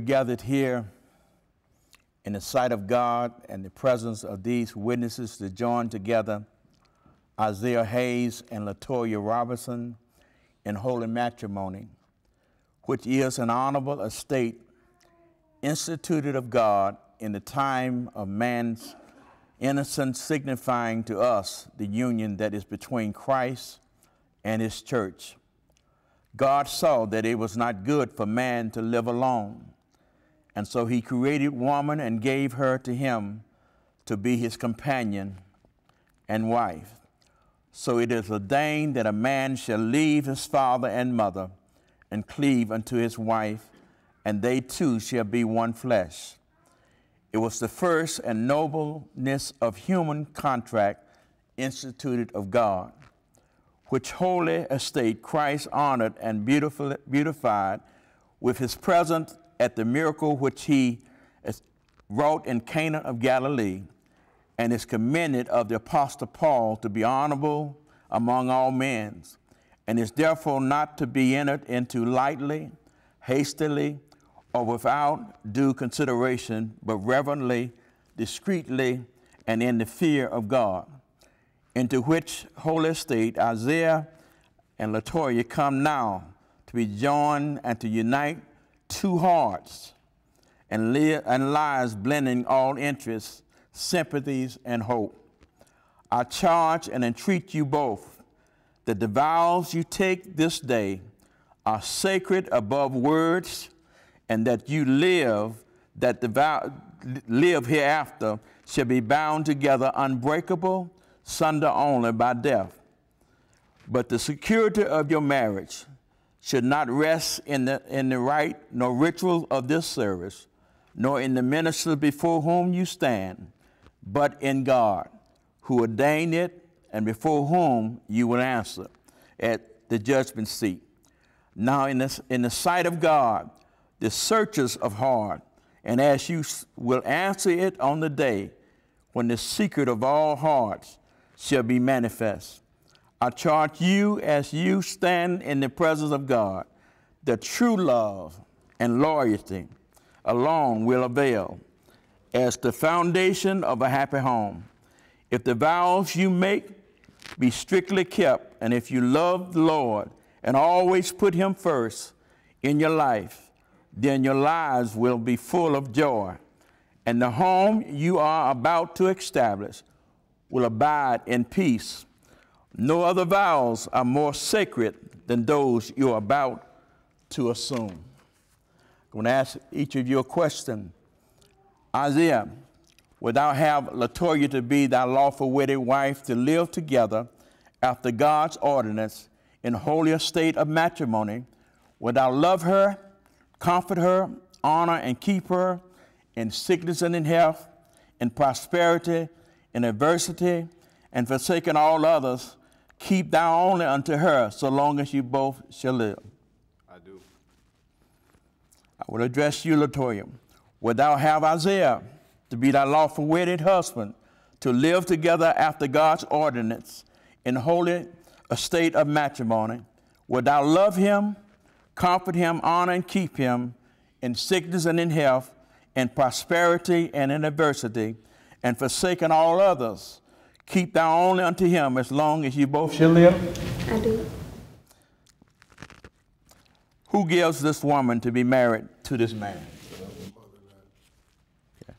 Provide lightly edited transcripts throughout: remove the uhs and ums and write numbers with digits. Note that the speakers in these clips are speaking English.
gathered here in the sight of God and the presence of these witnesses to join together Isaiah Hayes and LaToya Robinson in holy matrimony, which is an honorable estate instituted of God in the time of man's innocence, signifying to us the union that is between Christ and his church. God saw that it was not good for man to live alone, and so he created woman and gave her to him to be his companion and wife. So it is ordained that a man shall leave his father and mother and cleave unto his wife, and they two shall be one flesh. It was the first and nobleness of human contract instituted of God, which holy estate Christ honored and beautified with his presence at the miracle which he wrought in Cana of Galilee, and is commended of the Apostle Paul to be honorable among all men, and is therefore not to be entered into lightly, hastily, or without due consideration, but reverently, discreetly, and in the fear of God, into which holy estate Isaiah and LaToya come now to be joined and to unite two hearts and lives blending all interests, sympathies, and hope. I charge and entreat you both that the vows you take this day are sacred above words, and that you live hereafter shall be bound together, unbreakable, sunder only by death. But the security of your marriage should not rest in the rite nor ritual of this service, nor in the ministers before whom you stand, but in God, who ordained it, and before whom you will answer at the judgment seat. Now in the sight of God, the searchers of heart, and as you will answer it on the day when the secret of all hearts shall be manifest. I charge you as you stand in the presence of God, that true love and loyalty alone will avail as the foundation of a happy home. If the vows you make be strictly kept, and if you love the Lord and always put him first in your life, then your lives will be full of joy, and the home you are about to establish will abide in peace. No other vows are more sacred than those you're about to assume. I'm going to ask each of you a question. Isaiah, wilt thou have LaToya to be thy lawful wedded wife, to live together after God's ordinance in holy estate of matrimony? Wilt thou love her, comfort her, honor and keep her in sickness and in health, in prosperity, in adversity, and forsaking all others, keep thou only unto her, so long as you both shall live? I do. I will address you, LaToya. Wilt thou have Isaiah to be thy lawful wedded husband, to live together after God's ordinance in holy estate of matrimony? Wilt thou love him, comfort him, honor and keep him in sickness and in health, in prosperity and in adversity, and forsaking all others, keep thou only unto him, as long as you both shall live? I do. Who gives this woman to be married to this man? Okay.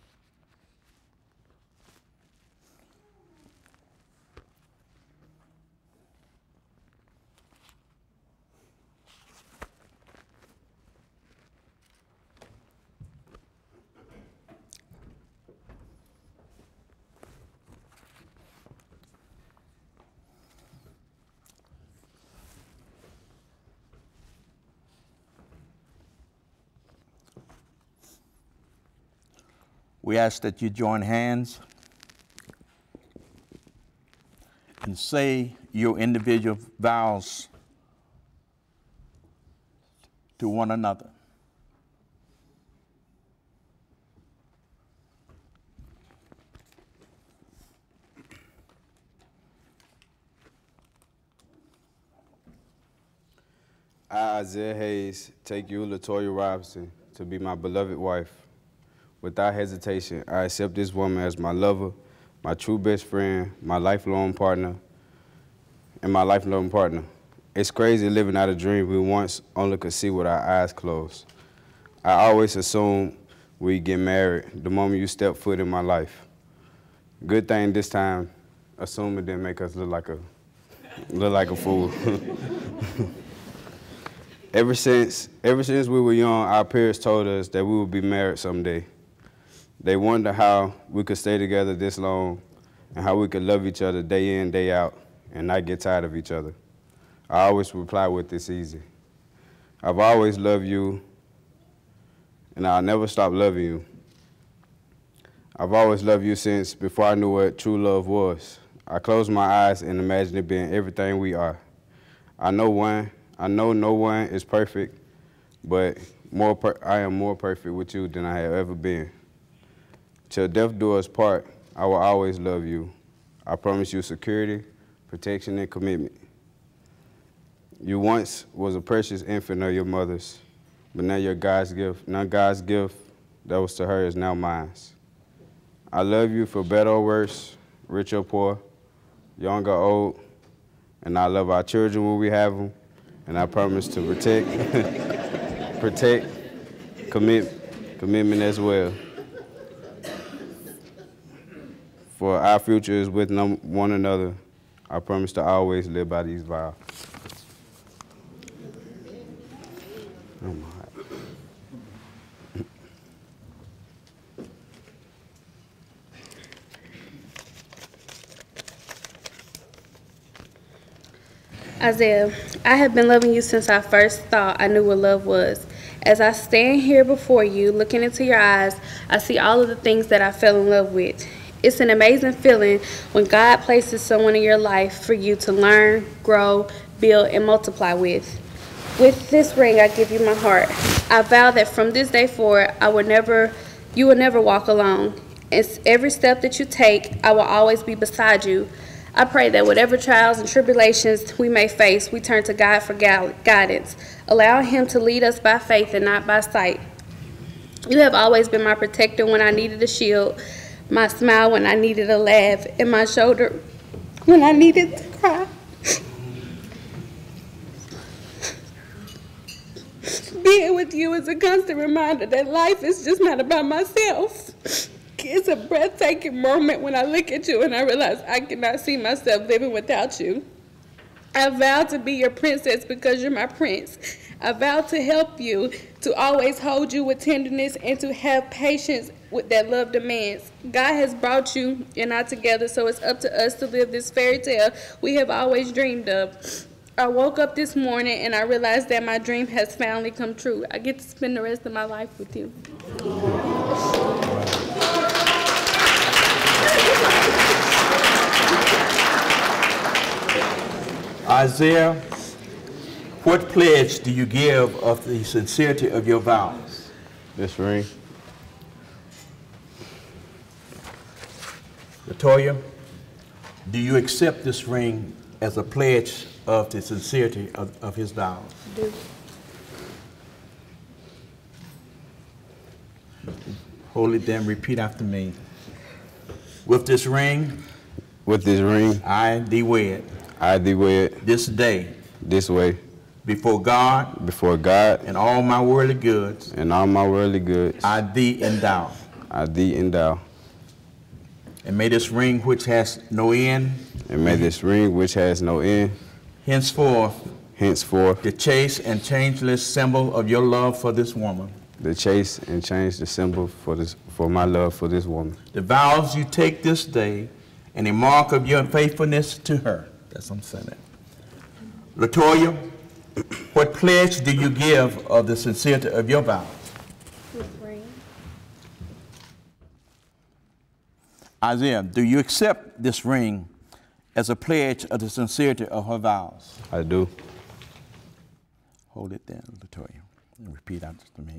We ask that you join hands and say your individual vows to one another. I, Isaiah Hayes, take you, LaToya Robinson, to be my beloved wife. Without hesitation, I accept this woman as my lover, my true best friend, my lifelong partner, and my lifelong partner. It's crazy living out a dream we once only could see with our eyes closed. I always assumed we'd get married the moment you step foot in my life. Good thing this time, assuming didn't make us look like a fool. Ever since we were young, our parents told us that we would be married someday. They wonder how we could stay together this long and how we could love each other day in, day out, and not get tired of each other. I always reply with this easy. I've always loved you, and I'll never stop loving you. I've always loved you since before I knew what true love was. I close my eyes and imagine it being everything we are. I know no one is perfect, but I am more perfect with you than I have ever been. Till death do us part, I will always love you. I promise you security, protection, and commitment. You once was a precious infant of your mother's, but now you're God's gift. Now God's gift that was to her is now mine. I love you for better or worse, rich or poor, young or old, and I love our children when we have them, and I promise to protect, commitment as well. For our future is with one another. I promise to always live by these vows. Oh my. Isaiah, I have been loving you since I first thought I knew what love was. As I stand here before you, looking into your eyes, I see all of the things that I fell in love with. It's an amazing feeling when God places someone in your life for you to learn, grow, build, and multiply with. With this ring, I give you my heart. I vow that from this day forward, you will never walk alone. It's every step that you take, I will always be beside you. I pray that whatever trials and tribulations we may face, we turn to God for guidance. Allow Him to lead us by faith and not by sight. You have always been my protector when I needed a shield, my smile when I needed a laugh, and my shoulder when I needed to cry. Being with you is a constant reminder that life is just not about myself. It's a breathtaking moment when I look at you and I realize I cannot see myself living without you. I vow to be your princess because you're my prince. I vow to help you, to always hold you with tenderness, and to have patience with that love demands. God has brought you and I together, so it's up to us to live this fairy tale we have always dreamed of. I woke up this morning and I realized that my dream has finally come true. I get to spend the rest of my life with you. Isaiah, what pledge do you give of the sincerity of your vows? This ring. LaToya, do you accept this ring as a pledge of the sincerity of his vows? I do. Hold it then, repeat after me. With this ring, I thee wed, this day, this way, before God, and all my worldly goods, I thee endow. And may this ring which has no end, henceforth, the chaste and changeless symbol of your love for this woman. For my love for this woman. The vows you take this day and a mark of your faithfulness to her. That's what I'm saying. LaToya, what pledge do you give of the sincerity of your vows? This ring. Isaiah, do you accept this ring as a pledge of the sincerity of her vows? I do. Hold it there, LaToya, and repeat after me.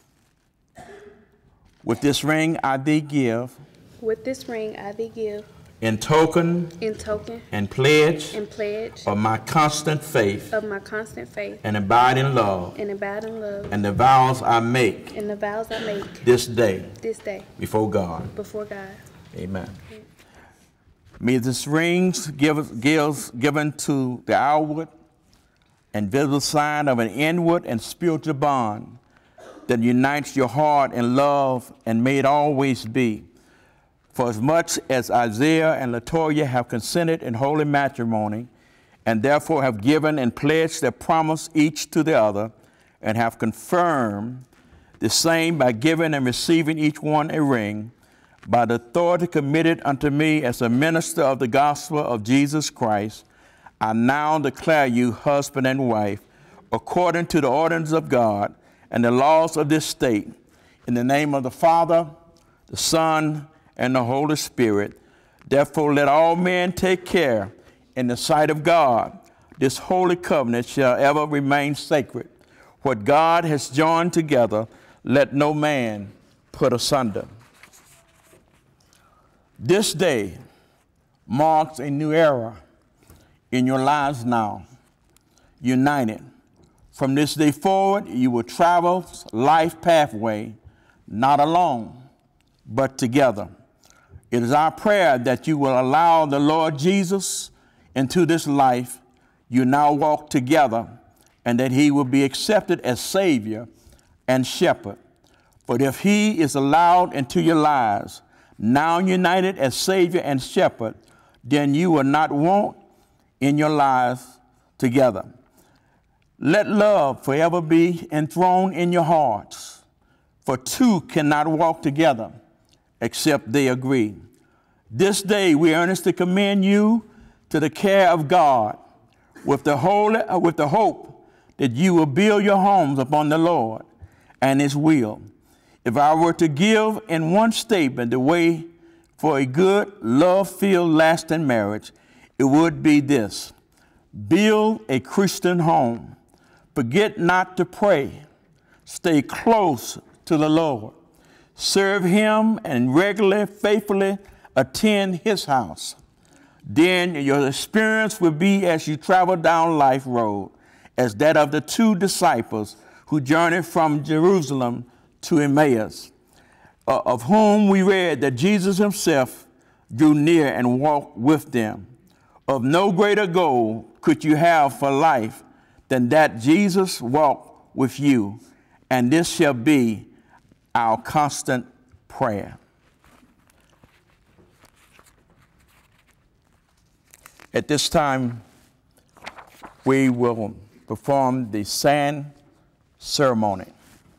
With this ring I thee give. With this ring I thee give. in token and pledge of my constant faith and abiding love and the vows I make this day before God. Amen. May this rings given to the outward and visible sign of an inward and spiritual bond that unites your heart in love, and may it always be. For as much as Isaiah and LaToya have consented in holy matrimony, and therefore have given and pledged their promise each to the other, and have confirmed the same by giving and receiving each one a ring, by the authority committed unto me as a minister of the gospel of Jesus Christ, I now declare you husband and wife, according to the ordinance of God and the laws of this state, in the name of the Father, the Son, and the Holy Spirit. Therefore let all men take care in the sight of God. This holy covenant shall ever remain sacred. What God has joined together, let no man put asunder. This day marks a new era in your lives now, united. From this day forward, you will travel life pathway, not alone, but together. It is our prayer that you will allow the Lord Jesus into this life you now walk together, and that he will be accepted as Savior and Shepherd. But if he is allowed into your lives, now united as Savior and Shepherd, then you will not want in your lives together. Let love forever be enthroned in your hearts, for two cannot walk together except they agree. This day we earnestly commend you to the care of God with the hope that you will build your homes upon the Lord and his will. If I were to give in one statement the way for a good, love-filled, lasting marriage, it would be this: build a Christian home. Forget not to pray. Stay close to the Lord. Serve him and regularly, faithfully attend his house. Then your experience will be, as you travel down life road, as that of the two disciples who journeyed from Jerusalem to Emmaus, of whom we read that Jesus himself drew near and walked with them. Of no greater goal could you have for life than that Jesus walked with you, and this shall be our constant prayer. At this time, we will perform the sand ceremony.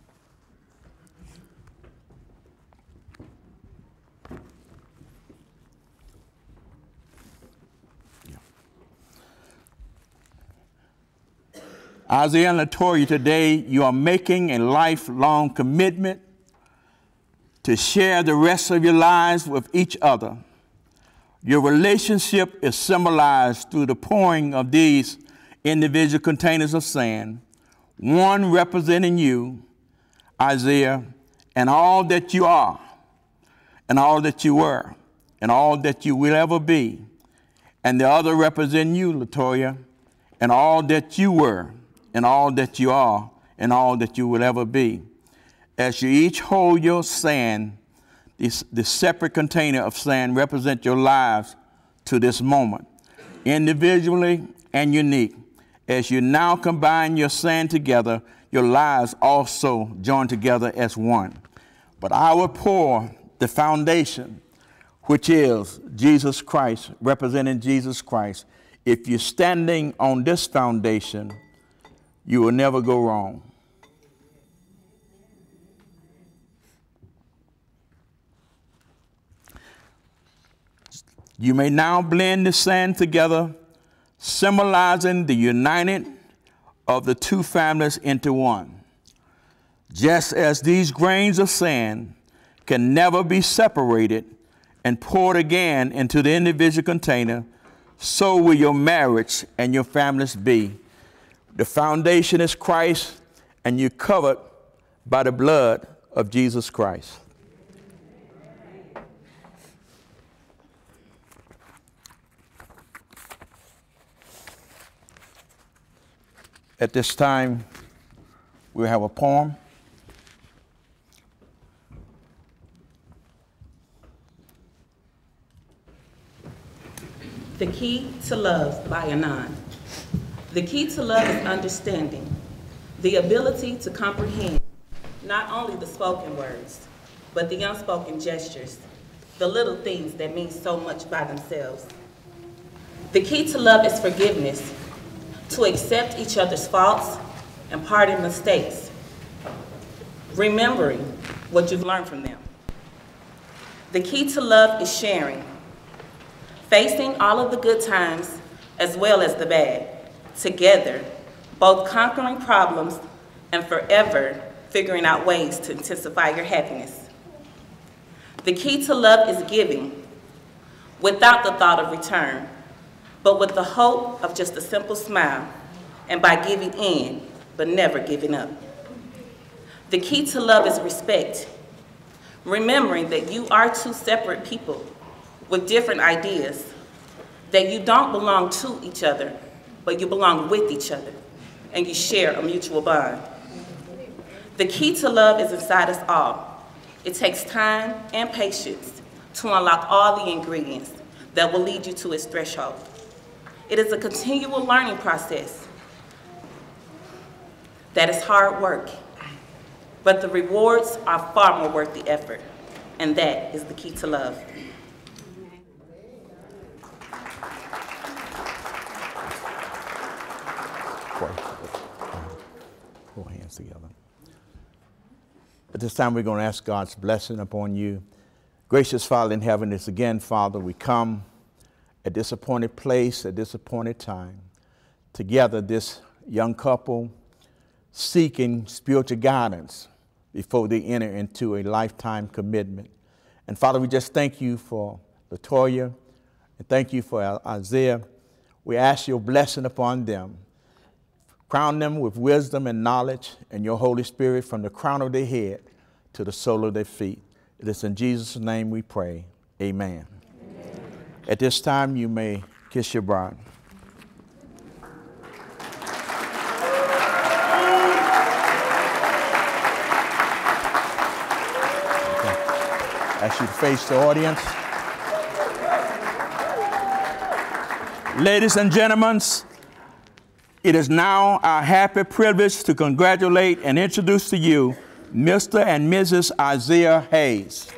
Isaiah and LaToya, today you are making a lifelong commitment to share the rest of your lives with each other. Your relationship is symbolized through the pouring of these individual containers of sand, one representing you, Isaiah, and all that you are, and all that you were, and all that you will ever be, and the other representing you, LaToya, and all that you were, and all that you are, and all that you will ever be. As you each hold your sand, this separate container of sand represent your lives to this moment, individually and unique. As you now combine your sand together, your lives also join together as one. But I will pour the foundation, which is Jesus Christ, representing Jesus Christ. If you're standing on this foundation, you will never go wrong. You may now blend the sand together, symbolizing the uniting of the two families into one. Just as these grains of sand can never be separated and poured again into the individual container, so will your marriage and your families be. The foundation is Christ, and you're covered by the blood of Jesus Christ. At this time, we have a poem. The Key to Love by Anon. The key to love is understanding, the ability to comprehend not only the spoken words, but the unspoken gestures, the little things that mean so much by themselves. The key to love is forgiveness, to accept each other's faults and pardon mistakes, remembering what you've learned from them. The key to love is sharing, facing all of the good times as well as the bad, together, both conquering problems and forever figuring out ways to intensify your happiness. The key to love is giving, without the thought of return, but with the hope of just a simple smile, and by giving in, but never giving up. The key to love is respect, remembering that you are two separate people with different ideas, that you don't belong to each other, but you belong with each other, and you share a mutual bond. The key to love is inside us all. It takes time and patience to unlock all the ingredients that will lead you to its threshold. It is a continual learning process that is hard work, but the rewards are far more worth the effort, and that is the key to love. Hold hands together. At this time, we're going to ask God's blessing upon you. Gracious Father in heaven, it's again, Father, we come at this appointed place, at this appointed time, together, this young couple seeking spiritual guidance before they enter into a lifetime commitment. And Father, we just thank you for LaToya, and thank you for Isaiah. We ask your blessing upon them. Crown them with wisdom and knowledge and your Holy Spirit from the crown of their head to the sole of their feet. It is in Jesus' name we pray. Amen. Amen. At this time, you may kiss your bride. Ask you to face the audience. Ladies and gentlemen, it is now our happy privilege to congratulate and introduce to you Mr. and Mrs. Isaiah Hayes.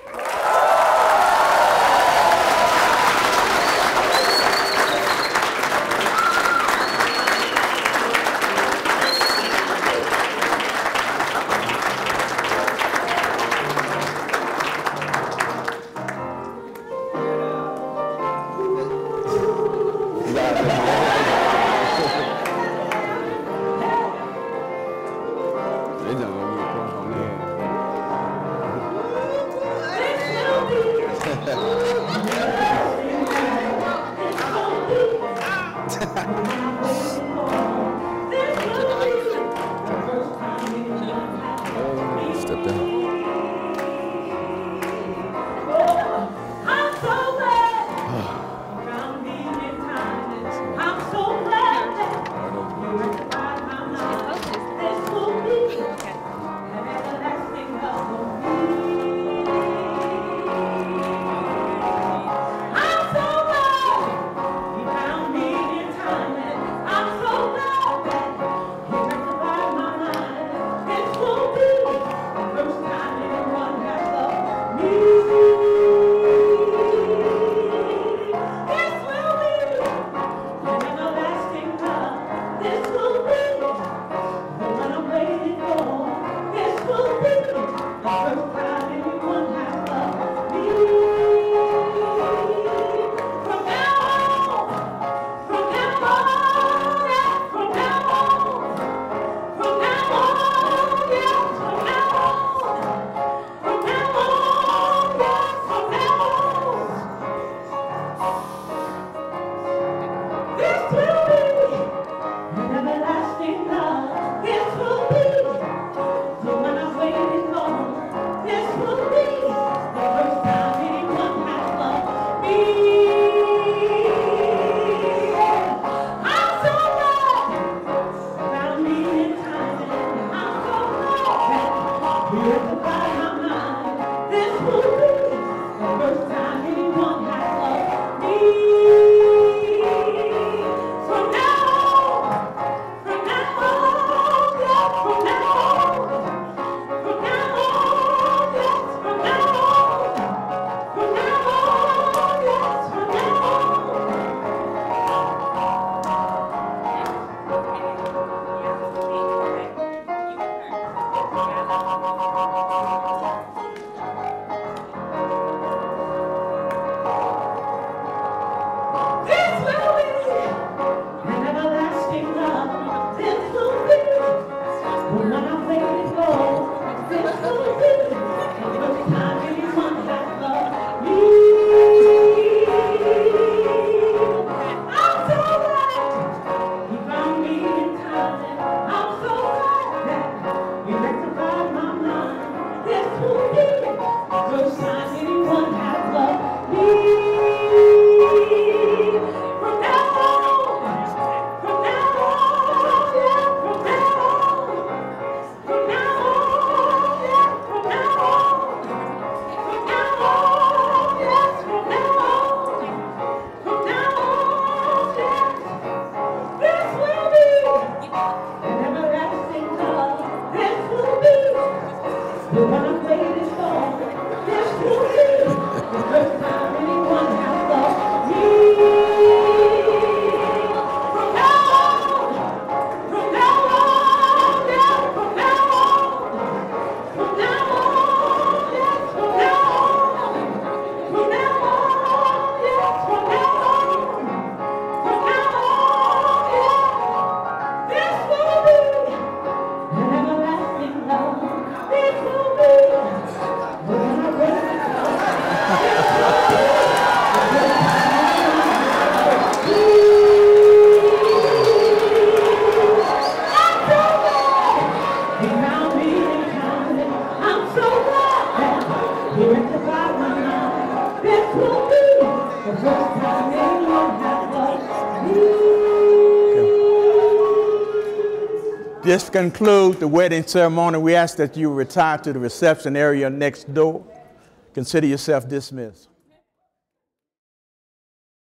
This concludes the wedding ceremony. We ask that you retire to the reception area next door. Consider yourself dismissed.